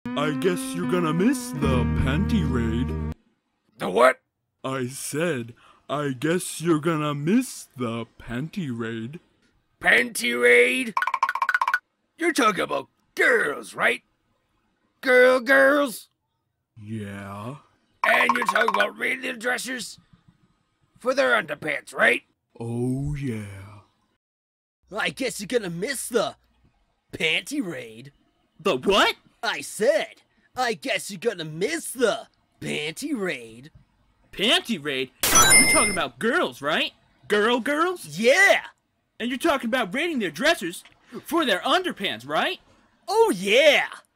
I guess you're gonna miss the panty raid. The what? I said, I guess you're gonna miss the panty raid. Panty raid? You're talking about girls, right? Girls? Yeah? And you're talking about raiding their dressers? For their underpants, right? Oh yeah. I guess you're gonna miss the panty raid. The what? I said, I guess you're gonna miss the panty raid. Panty raid? You're talking about girls, right? Girls? Yeah! And you're talking about raiding their dressers for their underpants, right? Oh yeah!